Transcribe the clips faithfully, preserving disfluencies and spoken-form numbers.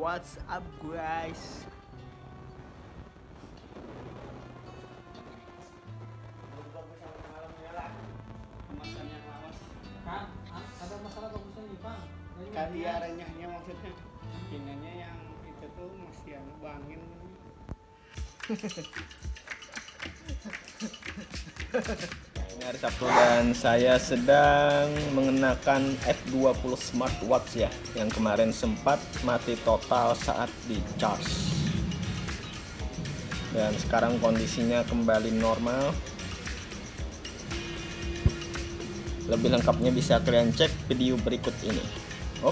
What's up guys? Kan, ada masalah bagusnya nih Bang. Kan dia renyahnya maksudnya pinanya yang itu tuh masih yang bangin. Ini hari Sabtu dan saya sedang mengenakan F dua puluh smartwatch ya, yang kemarin sempat mati total saat di charge. Dan sekarang kondisinya kembali normal. Lebih lengkapnya bisa kalian cek video berikut ini. Oh.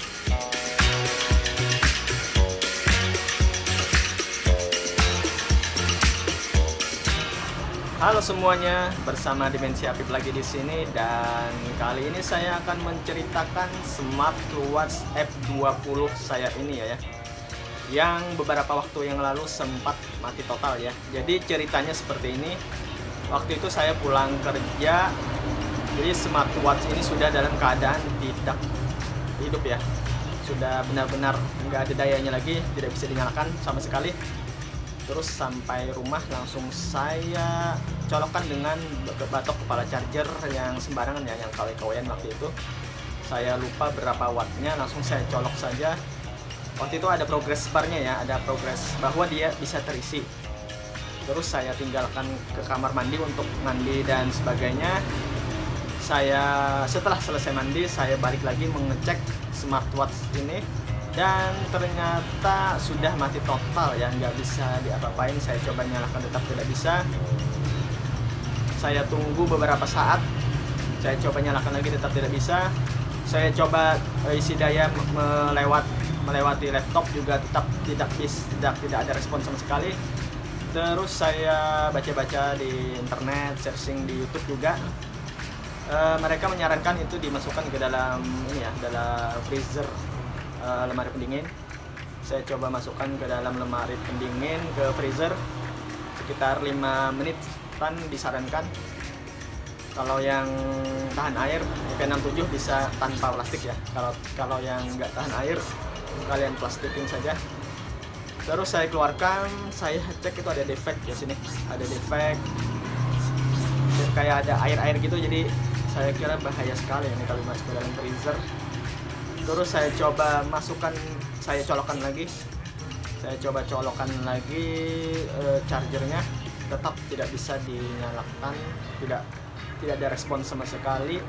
Halo semuanya, bersama Dimensi Apip lagi di sini, dan kali ini saya akan menceritakan smartwatch F dua puluh saya ini ya, ya yang beberapa waktu yang lalu sempat mati total ya. Jadi ceritanya seperti ini. Waktu itu saya pulang kerja, jadi smartwatch ini sudah dalam keadaan tidak hidup ya, sudah benar-benar nggak ada dayanya lagi, tidak bisa dinyalakan sama sekali. Terus sampai rumah langsung saya colokkan dengan batok kepala charger yang sembarangan ya, yang K W K W-an waktu itu. Saya lupa berapa wattnya, langsung saya colok saja. Waktu itu ada progress bar-nya ya, ada progress bahwa dia bisa terisi. Terus saya tinggalkan ke kamar mandi untuk mandi dan sebagainya. Saya setelah selesai mandi, saya balik lagi mengecek smartwatch ini, dan ternyata sudah mati total ya, nggak bisa diapa-apain. Saya coba nyalakan, tetap tidak bisa. Saya tunggu beberapa saat, saya coba nyalakan lagi, tetap tidak bisa. Saya coba isi daya melewat melewati laptop juga tetap tidak bisa, tidak tidak ada respon sama sekali. Terus saya baca-baca di internet, searching di YouTube juga. E, mereka menyarankan itu dimasukkan ke dalam ini ya, dalam freezer, e, lemari pendingin. Saya coba masukkan ke dalam lemari pendingin, ke freezer sekitar lima menit kan disarankan. Kalau yang tahan air P enam puluh tujuh bisa tanpa plastik ya. Kalau kalau yang nggak tahan air, kalian plastikin saja. Terus saya keluarkan, saya cek itu ada defect ya, sini ada defect, kayak ada air-air gitu. Jadi saya kira bahaya sekali ini kalau masuk ke dalam freezer. Terus saya coba masukkan, saya colokkan lagi, saya coba colokan lagi e, chargernya, tetap tidak bisa dinyalakan, tidak tidak ada respon sama sekali.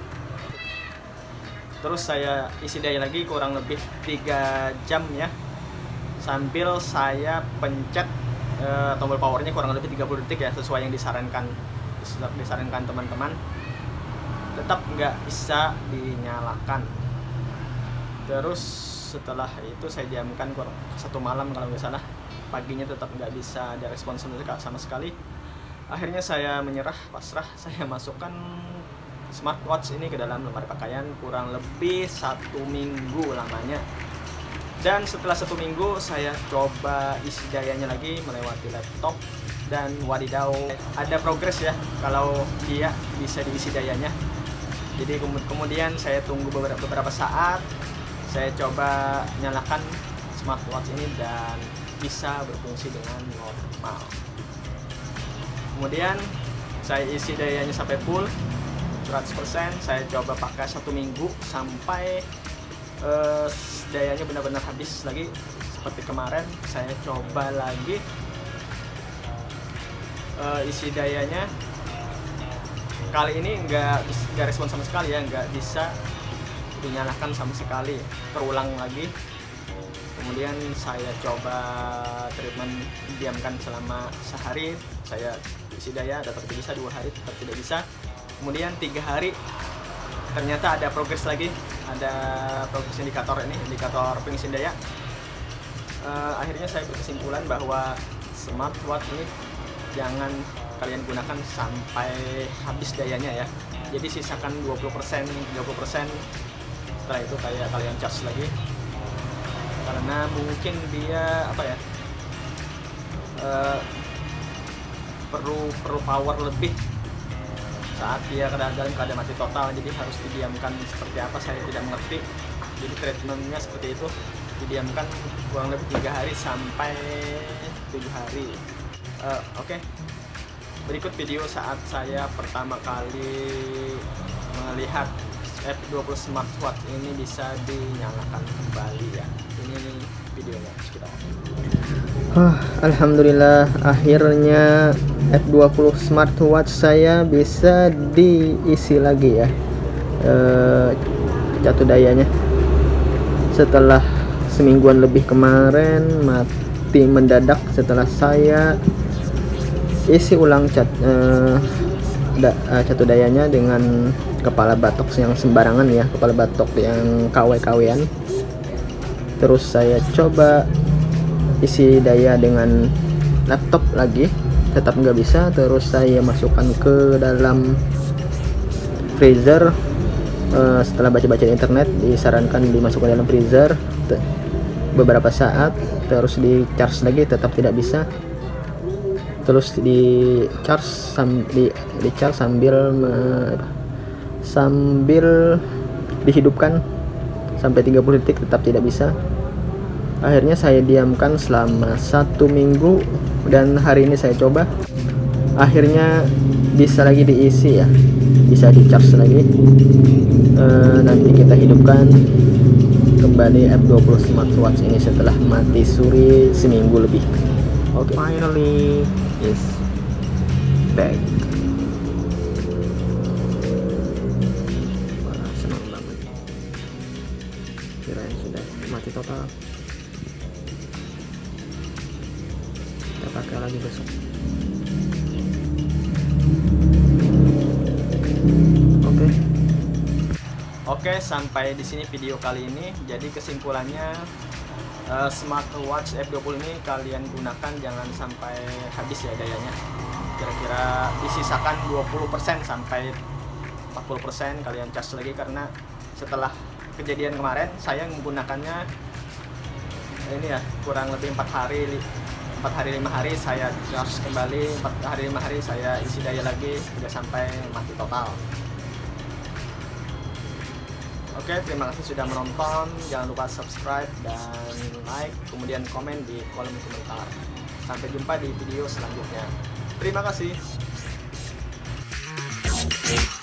Terus saya isi daya lagi kurang lebih tiga jam ya, sambil saya pencet e, tombol powernya kurang lebih tiga puluh detik ya, sesuai yang disarankan disarankan teman-teman. Tetap nggak bisa dinyalakan. Terus setelah itu saya diamkan kurang satu malam kalau nggak salah. Paginya tetap nggak bisa ada respon sama sekali. Akhirnya saya menyerah, pasrah. Saya masukkan smartwatch ini ke dalam lemari pakaian kurang lebih satu minggu lamanya. Dan setelah satu minggu saya coba isi dayanya lagi melewati laptop, dan wadidaw, ada progres ya kalau dia bisa diisi dayanya. Jadi kemudian saya tunggu beberapa, beberapa saat, saya coba nyalakan smartwatch ini dan bisa berfungsi dengan normal. Kemudian saya isi dayanya sampai full seratus persen. Saya coba pakai satu minggu sampai uh, dayanya benar-benar habis lagi. Seperti kemarin saya coba lagi uh, isi dayanya. Kali ini nggak nggak respon sama sekali ya, nggak bisa dinyalakan sama sekali. Terulang lagi. Kemudian saya coba treatment, diamkan selama sehari. Saya isi daya, tetap tidak bisa. Dua hari tetap tidak bisa. Kemudian tiga hari ternyata ada progres lagi, ada progres indikator ini, indikator pengisian daya. Uh, akhirnya saya berkesimpulan bahwa smartwatch ini jangan kalian gunakan sampai habis dayanya ya. Jadi sisakan dua puluh persen, tiga puluh persen. Setelah itu kayak kalian charge lagi. Karena mungkin dia apa ya? Uh, perlu perlu power lebih saat dia dalam keadaan mati total. Jadi harus didiamkan seperti apa saya tidak mengerti. Jadi treatmentnya seperti itu. didiamkan kurang lebih tiga hari sampai tujuh hari. uh, Oke, okay. Berikut video saat saya pertama kali melihat F dua puluh smartwatch ini bisa dinyalakan kembali ya. Ini videonya kita. Oh, alhamdulillah akhirnya F dua puluh smartwatch saya bisa diisi lagi ya uh, jatuh dayanya. Setelah semingguan lebih kemarin mati mendadak setelah saya isi ulang cat uh, da, uh, catu dayanya dengan kepala batok yang sembarangan ya, kepala batok yang K W K W-an. Terus saya coba isi daya dengan laptop lagi, tetap nggak bisa. Terus saya masukkan ke dalam freezer. Uh, setelah baca-baca di internet disarankan dimasukkan dalam freezer beberapa saat, terus di charge lagi, tetap tidak bisa. Terus di charge sam, di, di charge sambil me, sambil dihidupkan sampai tiga puluh detik, tetap tidak bisa. Akhirnya saya diamkan selama satu minggu dan hari ini saya coba, akhirnya bisa lagi diisi ya, bisa di charge lagi. E, nanti kita hidupkan kembali F dua puluh smartwatch ini setelah mati suri seminggu lebih. Oke, okay. Finally is back. Wah, senang banget. Kirain sudah mati total. Kita pakai lagi besok. Oke. Okay. Oke, sampai di sini video kali ini. Jadi kesimpulannya, uh, smartwatch F dua puluh ini kalian gunakan jangan sampai habis ya dayanya. Kira-kira disisakan dua puluh persen sampai empat puluh persen kalian charge lagi, karena setelah kejadian kemarin saya menggunakannya ini ya kurang lebih empat hari empat hari lima hari saya charge kembali, empat hari lima hari saya isi daya lagi, tidak sampai mati total. Oke, terima kasih sudah menonton. Jangan lupa subscribe dan like, kemudian komen di kolom komentar. Sampai jumpa di video selanjutnya. Terima kasih.